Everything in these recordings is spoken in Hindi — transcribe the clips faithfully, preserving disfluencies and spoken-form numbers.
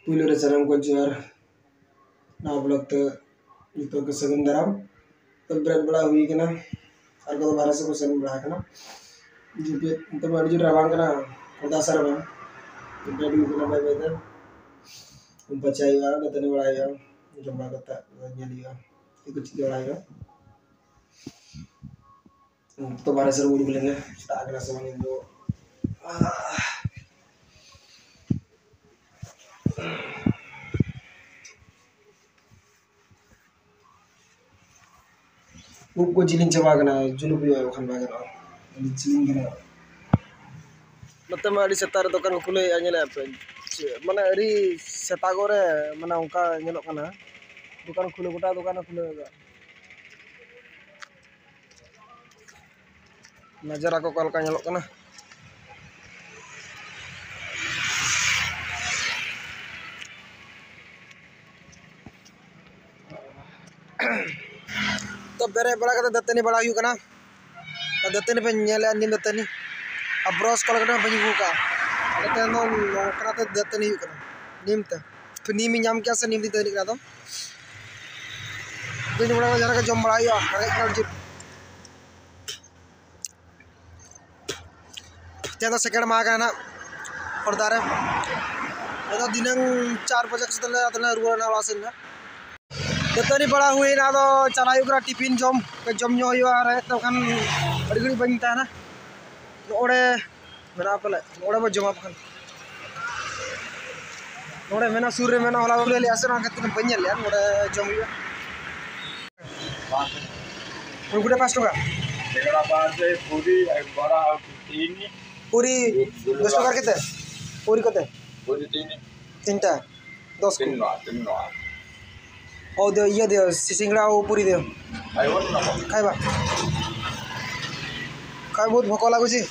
पुलो रे सनम को जोर ना ब्लॉग तो नितो के सगन दराम तो ब्रेड बड़ा हुई के ना और को बारह से को सगन बड़ा के ना जो पे तो बड़ी जो रवान के ना खुदा सर में तो ब्रेड हुई के ना भाई भाई उन बचाई यार ना तने बड़ा यार जो बड़ा करता ये लिया ये कुछ बड़ा यार तो बारह से वो लेंगे स्टार्ट करना समझ लो Buku jilin coba kena julu biar bukan bagan ini jilin kena Nata mah di setar dokan kule anyele apa mana ri setagore mana ongka nyelok kana dukan kule kota dukan kule najar aku kal ka nyelok kana तो बेरे बड़ा कता दत्तनी बड़ा हुई कना दत्तनी पे नेले अन्नी दत्तनी अब ब्रश कल कना बनी हुका कते नो कना तो दत्तनी हुई कना नीम त तो नीम ᱧᱟᱢ क्या से नीम दी तनी कना तो दिन बड़ा जरा का जम बड़ा हुआ अरे कर जी तेदा सेकंड मा कना खुर्दा रे तेदा दिनंग चार बजे से तले अतने रुआ ना वासन ना दत्तनी बड़ा हुई ना तो चलाई उकरा टिफिन जम के जम ᱧᱚ हुआ रे तो खान बड़ी गड़ी बन ता ना ओड़े मेना पले ओड़े बो जमा खान ओड़े मेना सुर रे मेना होला बोले ले आसे ना कते बन ले ओड़े जम हुआ और गुडे पाँच टका एगड़ा बात है पूरी एक बड़ा तीन पूरी दस टका केते पूरी केते पूरी तीन तीनटा दस तीन ना तीन ना ओ दे ये दे सिंगड़ा ओ पूरी दे आई वो ना खाइबा खाइ बहुत भोक लागु छी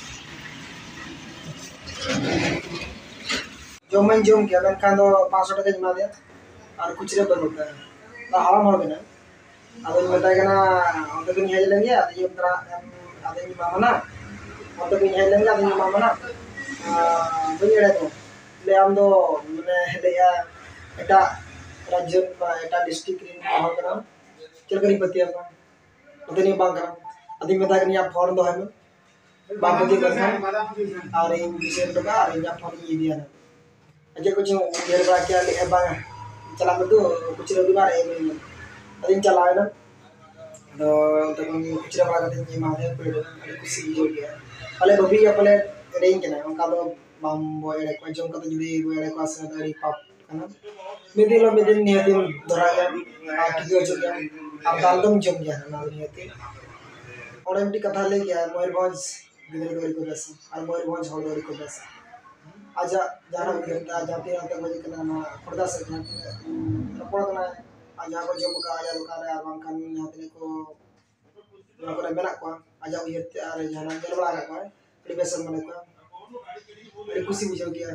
जमन जम के अगर कान दो पाँच सौ टका जमा दे और कुछ रे बनता है ना हवा मर देना अब इन बता के ना हम तो नहीं है लेंगे अब ये तरह आधे की मामा ना हम तो नहीं है लेंगे आधे की मामा ना बनी रहे तो ले हम दो मैंने ले या एटा राज्य एटा डिस्ट्रिक्ट इन हो करा चल करी पति आपका उतनी बांग करा अभी मैं तक नहीं आप फॉर्म दो है मैं बांग पति करना और इन विषय तो का और इन आप फॉर्म ये दिया ना अजय कुछ देर बाद क्या ले बांग चला मैं तो कुछ लोग बार है मैं अभी चला है ना तो तब कुछ लोग बात करते हैं मारे पेड़ कुछ सीख हो गया पहले बबी या पहले रेंज के ना उनका तो बाम बॉय एक बार जम का तो जुड़ी वो एक बार से ना री पाप करना मेरे लो मेरे नहीं आती दोरा या आठ जो जो क्या अब दाल तो जम गया ना नहीं आती और एमटी कथा ले गया मयूरभंज गिदर डोरी को बस और मयूरभंज हॉल डोरी को बस आजा जाना भी करता जाते आते मुझे करना ना खुर्दा से ना रपोड़ करना आजा को जम का आजा दुकान है आराम खान यहाँ तेरे को यहाँ को लेमेना को आजा वो ये आरे जाना जल बड़ा रखा है फिर बेसन बने को फिर खुशी मुझे क्या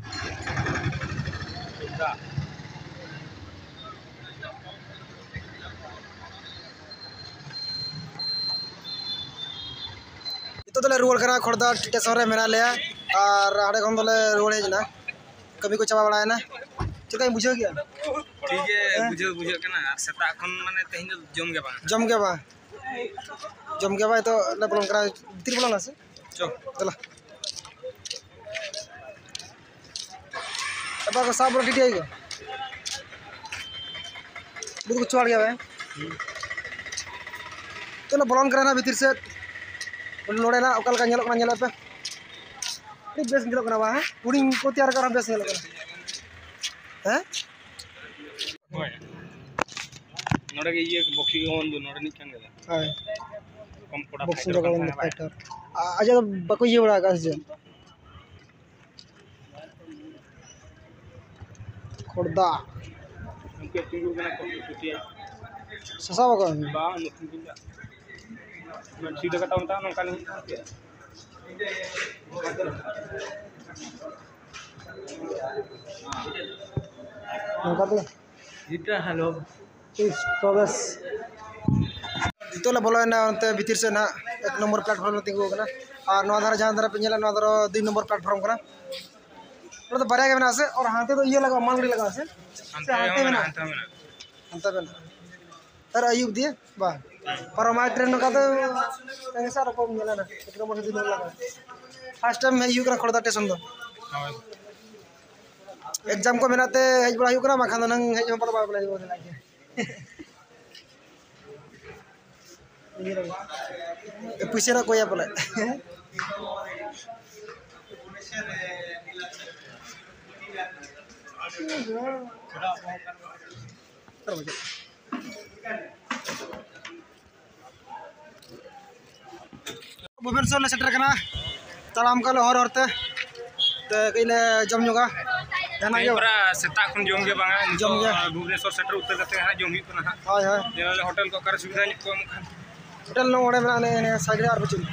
तो तले रुआल करा खुर्दा स्टेशन रे मेना ले और आड़े खन तले रुआल हेजना कभी को चाबा बड़ा है ना चेता बुझो गया ठीक है बुझो बुझो के ना सेता खन माने तेहिन जम के बा जम के बा जम के बा तो ले बोलन करा तिर बोलन से चो चला अब को साब रो टिटी आइगो बुद को चढ़ गया बे तो ना बोलन करा ना भीतर से नोड़े ना ओकल का ñelok ना ñelok पे अरे बेस ñelok ना बा पुडिंग को तैयार करा बेस ñelok ना हैं नोड़े के ये बॉक्सी के होन दो नोड़े नहीं कान गला हां कम पड़ा बॉक्सिंग का वन फाइटर आजा बको ये बड़ा आकाश जे खुर्दा उनके टिंगु बना को टुटिया ससा बको बा नथुन बिला मैं सीधा कटा होता नोका नहीं नोका तो जितना हेलो इस प्रोग्रेस तो ला बोलो ना अंत भीतर से ना एक नंबर प्लेटफॉर्म में तिंगु कना और नौ धारा जहां धारा पे नेला नौ धारा दो नंबर प्लेटफॉर्म कना तो बारे के बना से और हाथे तो ये लगा मांगड़ी लगा से से हाथे में ना अंत में तर आयुब दिए बा पर हमारे ट्रेन का तो ऐसा रकम मिला ना इतना मुझे दिन लगा फर्स्ट टाइम है यू का खुर्दा स्टेशन दो एग्जाम को मेनाते हेज बड़ा यू करा मा खान नंग हेज पर बा बोले बोले लागे ये रे पुछेरा कोया बोले भुवनेश्वर ले सेटर कना तलाम का हर हरते तो कइले जम जोगा जाना यो पूरा सेता खन जम गे बांगा जम गे भुवनेश्वर सेटर उतर कते हा जम हित ना हाय हाय जेना होटल को कर सुविधा नि कम होटल नो ओडे ना ने साइड आर बचुन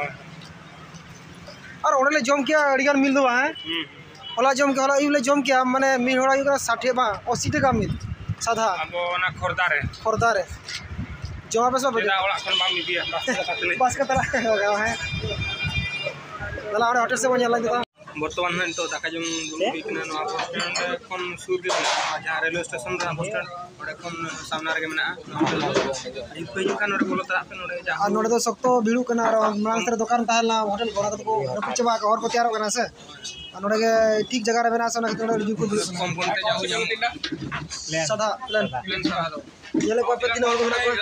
और ओडे ले जम किया अड़िगान मिल दो है होला जम के होला इले जम किया माने मी होड़ा यू साठ बा अस्सी टका मिल साधा अब ना खुर्दा रे खुर्दा रे जमा पे सब जेदा ओला खन बाम निदिया बस का तरह हो गया है दला ओडे होटल से बन जाला देता बर्तमान में तो दाका जम दुलबी कना नो बस स्टैंड खन सुर गे जहां रेलवे स्टेशन रा बस स्टैंड ओडे खन सामना रे मेना ई पेजु कान ओडे बोलो ता पे ओडे जा आ नोडे तो सकतो भीड़ू कना और मांग से दुकान ताहला होटल घोड़ा को रपु चबा का और को तैयार कना से नोडे के ठीक जगह रे बना से ना नोडे जु को कम कम ते जाऊ जम सादा प्लान प्लेन सहा दो ये ले कोई पे दिन और को ना कोई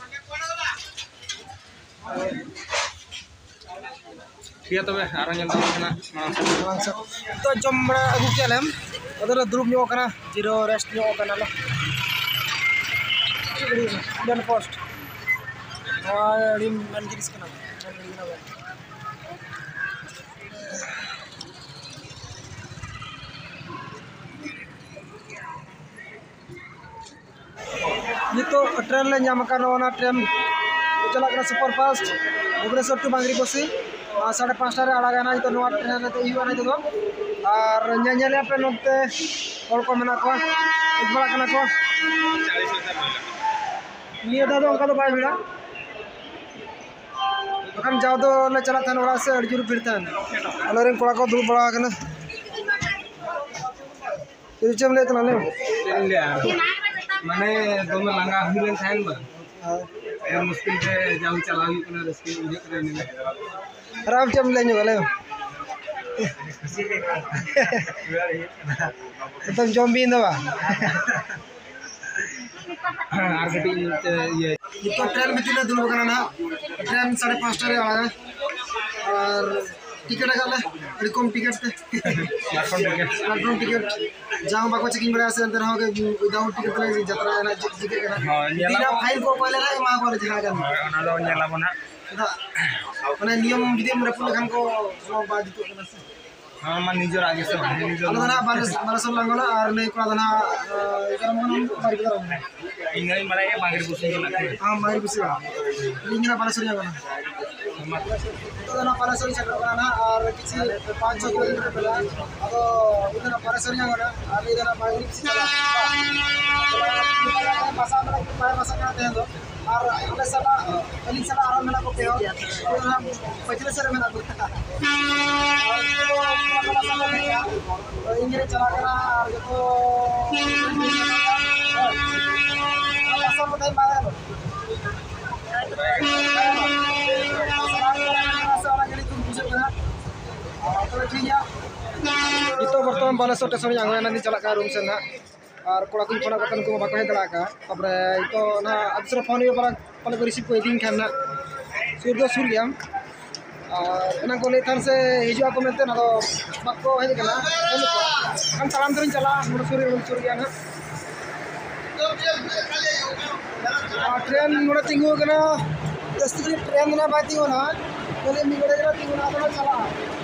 ठीक है तबे आरो नेल दाम कना मांग से तो जम बड़ा अगु के लेम अदर द्रुप न्यो कना जीरो रेस्ट न्यो कना लो डन पोस्ट आ रिम मन गिरिस कना ये तो ट्रेन ले नाम का ना ट्रेन चला कर super fast Bhubaneswar to Bangriposi साढ़े पाँचटा रे आड़ा गाना तो नवा ट्रेन तो यू आना तो और ñañale पे नोते और को मना को एक बड़ा कना को चालीस मीटर निया दादो उनका तो बाय भिड़ा बखान जाओ तो ले चला था ओड़ा से अड़जुर फिरता अलरेन कोड़ा को दूर बड़ा कना इचम ले तना ले माने दोम लांगा हुलेन थाइन बा ए मुश्किल से जाऊ चला हुई कना रस्ते उजे करे ने राम चम ले नु गले तुम जॉम्बी इंदवा आर गटी ये तो ट्रेन में तिला दुलो कना ना ट्रेन साढ़े पाँचटा रे आड़ा और टिकट आगले अड़ी कम टिकट ते प्लेटफॉर्म टिकट प्लेटफॉर्म टिकट जहां बाको चेकिंग बड़ा से अंदर हो के विदाउट टिकट ले यात्रा ना टिकट करा हां बिना फाइन को पहले ना मा को जहां का ओना दो नेला बना माने नियम विधि में रपुल खान को सो बाज तो कना से हां मान निजर आगे से निजर अलो ना बारस बारस लांगोला और नहीं को ना एकर मन बारी करा इंगरी मारे बांगरी बुसुन ना हां मारी बिसे लिंगना बारस रिया बना तो ना बारस रिया करा ना और किसी पाँच सौ किलोमीटर पहला अब इधर बारस रिया बना और इधर बांगरी बिसे चला भाषा में पाए भाषा करते हैं तो और अगले साल अगली साल आराम में को पे हो तो हम पिछले साल में ना इंग्लिश चला करा और जो भाषा बताई बाहर तो ठीक है itu bertemu pada sore sore yang nanti celaka room sana और कोड़ा कुछ पना कतन को बाको हे दला का तबरे तो ना अक्सर फोन ये परा पले को रिसीव को दिन खाना सुर दो सुर गया और ना को लेथन से हिजुआ को मेते ना तो बाको हे कना हम सलाम तरिन चला मुड़ सुर सुर गया ना ट्रेन मुड़ तिंगु कना जस्ती ट्रेन ना बाती हो ना बोले मी गड़े तिंगु ना तो चला